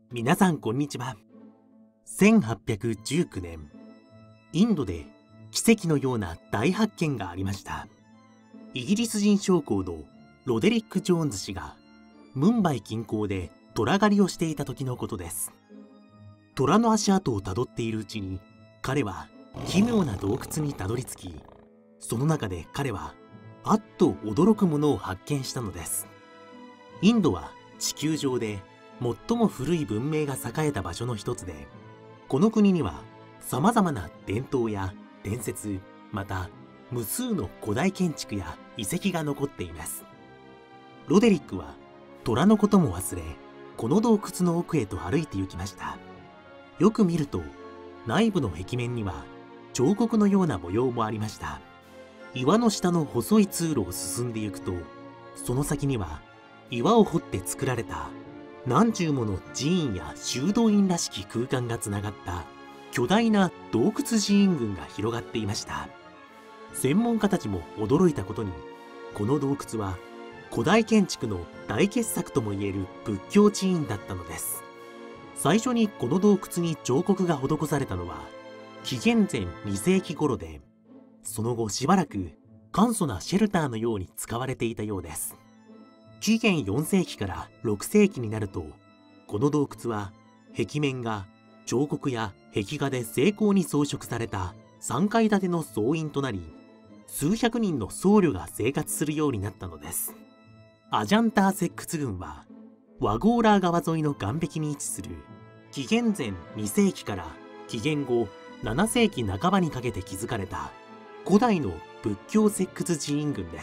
皆さんこんにちは。1819年、インドで奇跡のような大発見がありました。イギリス人将校のロデリック・ジョーンズ氏がムンバイ近郊で虎狩りをしていた時のことです。虎の足跡をたどっているうちに、彼は奇妙な洞窟にたどり着き、その中で彼はあっと驚くものを発見したのです。インドは地球上で最も古い文明が栄えた場所の一つで、この国には様々な伝統や伝説、また無数の古代建築や遺跡が残っています。ロデリックは虎のことも忘れ、この洞窟の奥へと歩いて行きました。よく見ると内部の壁面には彫刻のような模様もありました。岩の下の細い通路を進んでいくと、その先には岩を掘って作られた何十もの寺院や修道院らしき空間がつながった巨大な洞窟寺院群が広がっていました。専門家たちも驚いたことに、この洞窟は古代建築の大傑作ともいえる仏教寺院だったのです。最初にこの洞窟に彫刻が施されたのは紀元前2世紀頃で、その後しばらく簡素なシェルターのように使われていたようです。紀元4世紀から6世紀になると、この洞窟は壁面が彫刻や壁画で精巧に装飾された3階建ての僧院となり、数百人の僧侶が生活するようになったのです。アジャンター石窟群はワゴーラー川沿いの岸壁に位置する紀元前2世紀から紀元後7世紀半ばにかけて築かれた古代の仏教石窟寺院群です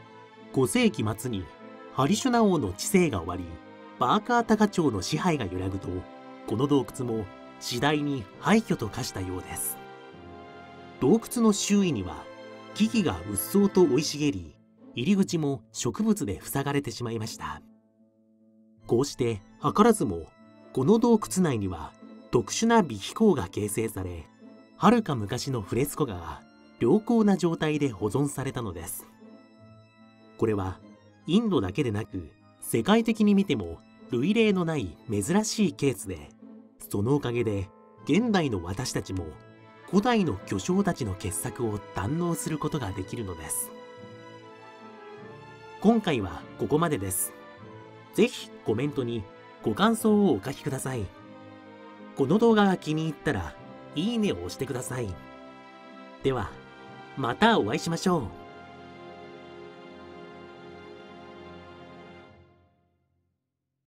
。5世紀末にハリシュナ王の治世が終わり、バーカータカ朝の支配が揺らぐと、この洞窟も次第に廃墟と化したようです。洞窟の周囲には木々がうっそうと生い茂り、入り口も植物で塞がれてしまいました。こうして図らずもこの洞窟内には特殊な美器坑が形成され、はるか昔のフレスコ画が良好な状態で保存されたのです。これはインドだけでなく世界的に見ても類例のない珍しいケースで、そのおかげで現代の私たちも古代の巨匠たちの傑作を堪能することができるのです。今回はここまでです。ぜひコメントにご感想をお書きください。この動画が気に入ったらいいねを押してください。ではまたお会いしましょう。